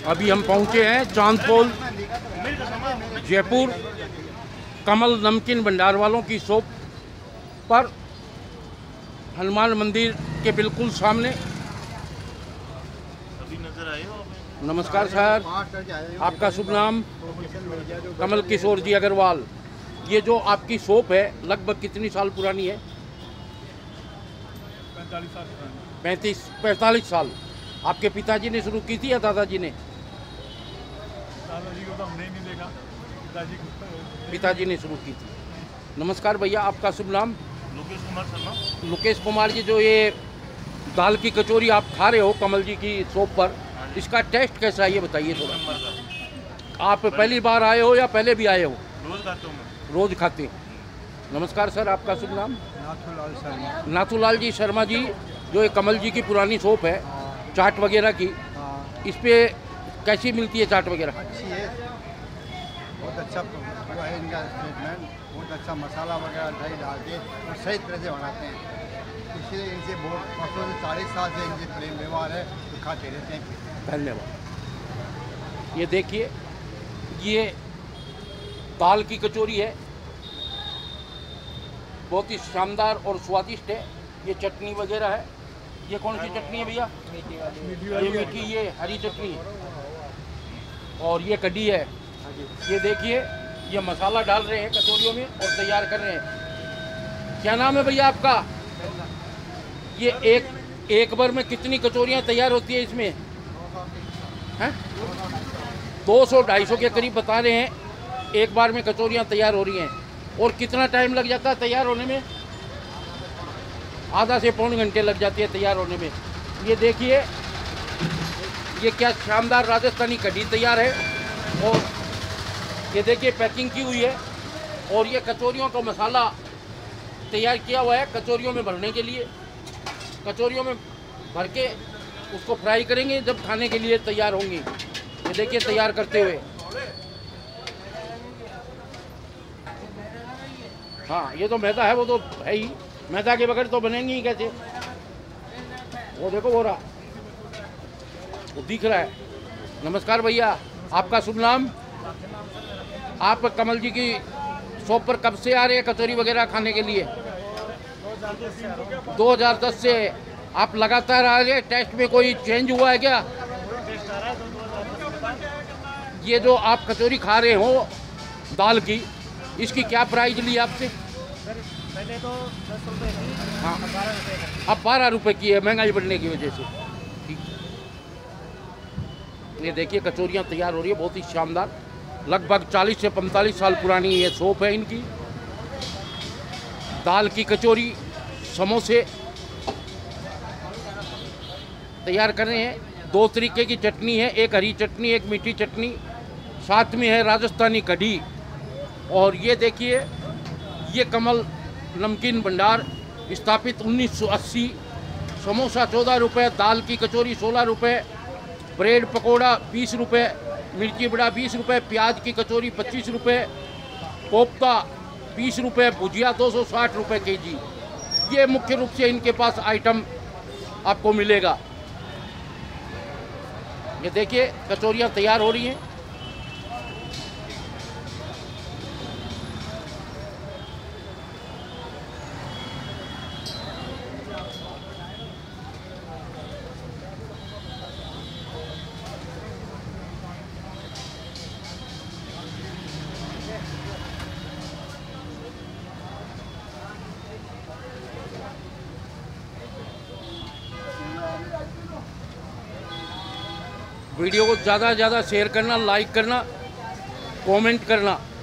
अभी हम पहुंचे हैं चांदपोल जयपुर कमल नमकीन भंडार वालों की शॉप पर, हनुमान मंदिर के बिल्कुल सामने। अभी नजर आए हो? नमस्कार सर, आपका शुभ नाम? कमल किशोर जी अग्रवाल। ये जो आपकी शॉप है लगभग कितनी साल पुरानी है? 45 साल पुरानी। 45 साल। आपके पिताजी ने शुरू की थी या दादाजी ने? दादाजी को तो हमने ही नहीं देखा, पिताजी ने शुरू की थी। नमस्कार भैया, आपका शुभ नाम? लोकेश कुमार शर्मा। लोकेश कुमार जी, जो ये दाल की कचौरी आप खा रहे हो कमल जी की शॉप पर, इसका टेस्ट कैसा है ये बताइए थोड़ा। नंबर का। आप पहली बार आए हो या पहले भी आए हो? रोज खाता हूँ मैं। रोज खाते हो। नमस्कार सर, आपका शुभ नाम? नाथूलाल शर्मा। नाथूलाल जी शर्मा जी, जो ये कमल जी की पुरानी शॉप है चाट वगैरह की, इस पे कैसी मिलती है चाट वगैरह? अच्छी है, बहुत अच्छा हुआ है इनका ट्रीटमेंट, बहुत अच्छा मसाला वगैरह दही डाल के और सही तरह से बनाते हैं, इसलिए इनसे बहुत 40 साल से इनसे प्रेम व्यवहार है, तो खाते रहते हैं। धन्यवाद। ये देखिए, ये दाल की कचौरी है, बहुत ही शानदार और स्वादिष्ट है। ये चटनी वगैरह है। ये कौन सी चटनी है भैया? ये मीठी, ये हरी चटनी है, और ये कढ़ी है। ये देखिए, ये मसाला डाल रहे हैं कचौरियों में और तैयार कर रहे हैं। क्या नाम है भैया आपका? ये एक बार में कितनी कचौरियाँ तैयार होती है इसमें? हैं? 200-250 के करीब बता रहे हैं एक बार में कचौरियाँ तैयार हो रही हैं। और कितना टाइम लग जाता है तैयार होने में? आधा से पौन घंटे लग जाती है तैयार होने में। ये देखिए, ये क्या शानदार राजस्थानी कढ़ी तैयार है, और ये देखिए पैकिंग की हुई है, और ये कचौरियों का मसाला तैयार किया हुआ है कचौरियों में भरने के लिए। कचौरियों में भर के उसको फ्राई करेंगे जब खाने के लिए तैयार होंगी। ये देखिए तैयार करते हुए। हाँ, ये तो मैदा है, वो तो है ही, मैदा के बगैर तो बनेंगे ही कैसे। वो देखो वो रहा, वो दिख रहा है। नमस्कार भैया, आपका शुभ नाम? आप कमल जी की शॉप पर कब से आ रहे हैं कचौरी वगैरह खाने के लिए? 2010 से। आप लगातार आ रहे हैं? टेस्ट में कोई चेंज हुआ है क्या? ये जो आप कचौरी खा रहे हो दाल की, इसकी क्या प्राइस ली आपसे? पहले तो 10 रुपये थी, हाँ, 12 रुपये है। अब 12 रुपये की है, महंगाई बढ़ने की वजह से। ठीक। ये देखिए कचौरियाँ तैयार हो रही है, बहुत ही शानदार। लगभग 40 से 45 साल पुरानी ये शॉप है इनकी। दाल की कचौरी, समोसे तैयार कर रहे हैं। 2 तरीके की चटनी है, एक हरी चटनी, एक मीठी चटनी, साथ में है राजस्थानी कढ़ी। और ये देखिए, ये कमल नमकीन भंडार स्थापित 1980। समोसा 14 रुपये, दाल की कचौरी 16 रुपये, ब्रेड पकोड़ा 20 रुपये, मिर्ची बड़ा 20 रुपये, प्याज की कचौरी 25 रुपये, कोफ्ता 20 रुपये, भुजिया 260 रुपये केजी। ये मुख्य रूप से इनके पास आइटम आपको मिलेगा। ये देखिए कचौरियाँ तैयार हो रही हैं। वीडियो को ज़्यादा से ज़्यादा शेयर करना, लाइक करना, कमेंट करना।